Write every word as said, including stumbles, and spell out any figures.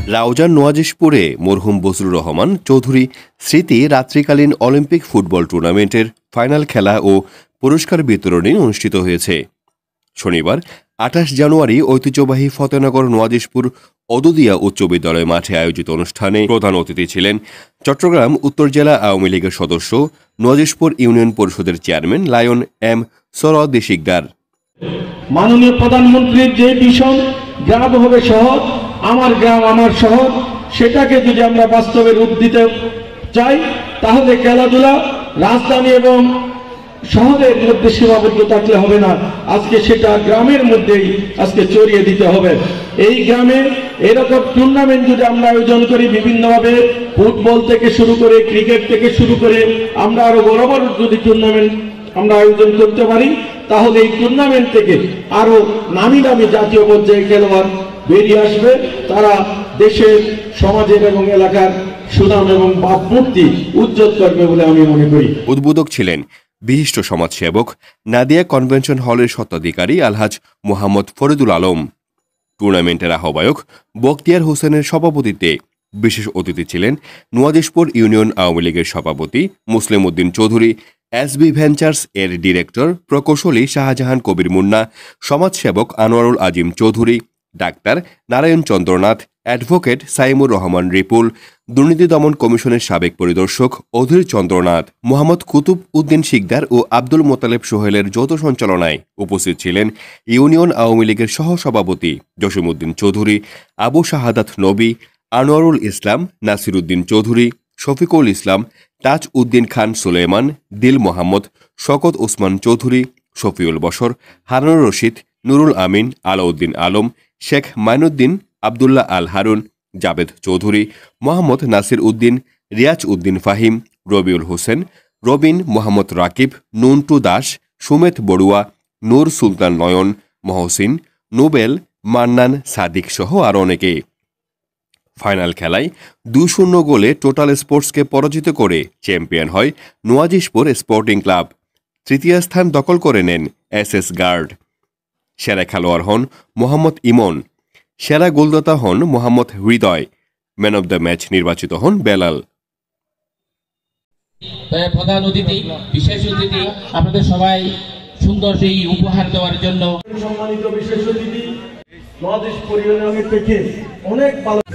রাউজান নোয়াজিশপুরে মরহুম বজলুর রহমান চৌধুরী স্মৃতি রাত্রিকালীন অলিম্পিক ফুটবল টুর্নামেন্টের ফাইনাল খেলা ও পুরস্কার বিতরণী অনুষ্ঠিত হয়েছে। শনিবার আঠাশ জানুয়ারি ঐতিহ্যবাহী ফতেনগর নোয়াজিশপুর অদুদিয়া উচ্চ বিদ্যালয় মাঠে আয়োজিত অনুষ্ঠানে প্রধান অতিথি ছিলেন চট্টগ্রাম উত্তর জেলা আওয়ামী লীগের সদস্য, নোয়াজিশপুর ইউনিয়ন পরিষদের chairman lion M Sarwardi Sikder. মাননীয় প্রধানমন্ত্রীর যে মিশন গ্রাম হবে শহর, আমার গ্রাম আমার শহর, সেটাকে যদি আমরা বাস্তবে রূপ দিতে চাই তাহলে খেলাধুলা রাজধানী এবং শহরের মধ্যে সীমাবদ্ধ থাকলে হবে না, আজকে সেটা গ্রামের মধ্যেই আজকে ছড়িয়ে দিতে হবে। এই গ্রামে এরকম টুর্নামেন্ট যদি আমরা আয়োজন করি বিভিন্নভাবে, ফুটবল থেকে শুরু করে ক্রিকেট থেকে শুরু করে আমরা আরো বড় বড় যদি টুর্নামেন্ট আমরা আয়োজন করতে পারি তাহলে এই টুর্নামেন্ট থেকে আরো নামি দামি জাতীয় পর্যায়ে খেলোয়াড় বেরিয়ে আসবে, তারা দেশের সমাজের এবং এলাকার সুনাম এবং ভাবমূর্তি উজ্জ্বল করবে বলে আমি মনে করি। উদ্বোধক ছিলেন বিশিষ্ট সমাজসেবক নাদিয়া কনভেনশন হলের স্বত্বাধিকারী আলহাজ মোহাম্মদ ফরিদুল আলম। টুর্নামেন্টের আহ্বায়ক বখতিয়ার হোসেনের সভাপতিত্বে বিশেষ অতিথি ছিলেন নোয়াজিশপুর ইউনিয়ন আওয়ামী লীগের সভাপতি মুসলিম উদ্দিন চৌধুরী, এসবি ভেঞ্চার্স এর ডিরেক্টর প্রকৌশলী শাহজাহান কবির মুন্না, সমাজসেবক আনোয়ারুল আজিম চৌধুরী, ডাক্তার নারায়ণ চন্দ্রনাথ, অ্যাডভোকেট সাইমুর রহমান রিপুল, দুর্নীতি দমন কমিশনের সাবেক পরিদর্শক অধীর চন্দ্রনাথ, মোহাম্মদ কুতুব উদ্দিন শিকদার ও আব্দুল মোতালেব সোহেলের যৌথ সঞ্চালনায় উপস্থিত ছিলেন ইউনিয়ন আওয়ামী লীগের সহসভাপতি জসিমউদ্দিন চৌধুরী, আবু শাহাদাত নবী, আনোয়ারুল ইসলাম, নাসির উদ্দিন চৌধুরী, শফিকুল ইসলাম, তাজ উদ্দিন খান সুলেমান, দিল মোহাম্মদ, শকত ওসমান চৌধুরী, শফিউল বশর, হারুনুর রশিদ, নুরুল আমিন, আলাউদ্দিন আলম, শেখ মাইনুদ্দিন, আবদুল্লাহ আল হারুন, জাবেদ চৌধুরী, মোহাম্মদ নাসির উদ্দিন, রিয়াজ উদ্দিন ফাহিম, রবিউল হোসেন, রবিন, মোহাম্মদ রাকিব, নুন্টু দাস, সুমেত বড়ুয়া, নূর সুলতান নয়ন, মহসিন, নোবেল, মান্নান, সাদিক সহ আরও অনেকে। ফাইনাল খেলায় দুই শূন্য গোলে টোটাল স্পোর্টসকে পরাজিত করে চ্যাম্পিয়ন হয় নোয়াজিশপুর স্পোর্টিং ক্লাব। তৃতীয় স্থান দখল করে নেন এস এস গার্ড। সেরা খেলোয়াড় হন মোহাম্মদ ইমন, সেরা গোলদাতা হন Mohammad Hridoy, man of the match নির্বাচিত হন বেলাল। প্রধান অতিথি, বিশেষ অতিথি, আপনাদের সবাই সুন্দর সেই উপহার দেওয়ার জন্য সম্মানিত বিশেষ অতিথি নোয়াজিশপুর ইউনিয়নের থেকে অনেক ভালো